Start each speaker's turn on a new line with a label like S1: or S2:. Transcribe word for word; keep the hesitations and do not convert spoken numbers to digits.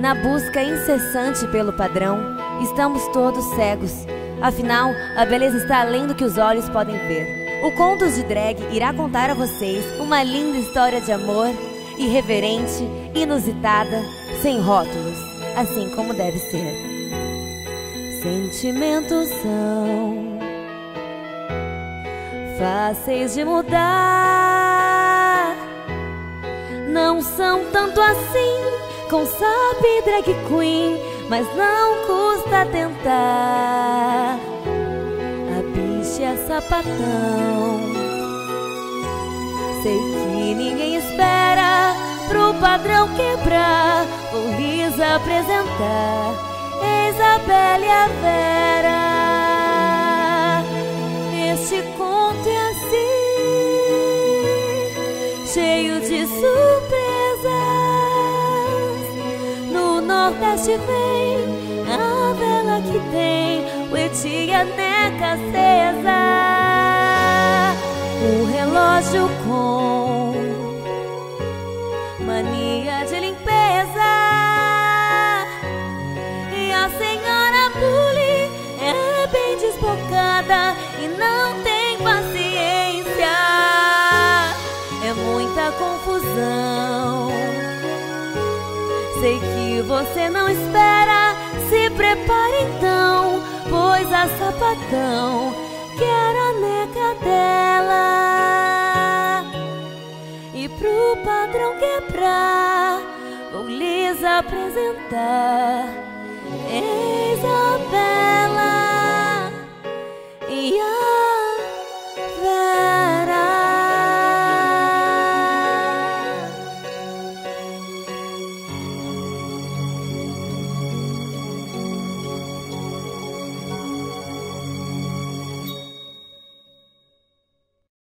S1: Na busca incessante pelo padrão, estamos todos cegos. Afinal, a beleza está além do que os olhos podem ver. O Contos de Drag irá contar a vocês uma linda história de amor, irreverente, inusitada, sem rótulos, assim como deve ser. Sentimentos são fáceis de mudar, não são tanto assim com sabe drag queen, mas não custa tentar. A bicha é sapatão, sei que ninguém espera pro padrão quebrar. Vou lhes apresentar Isabelle e a Vera. Este conto é assim, cheio de surpresas. No Nordeste vem a vela que tem o tia neca acesa, um relógio com mania de limpeza, e a senhora Bully é bem desbocada e não tem paciência. É muita confusão, sei que você não espera. Se prepare então, pois a sapatão quer a neca dela. E pro padrão quebrar, vou lhes apresentar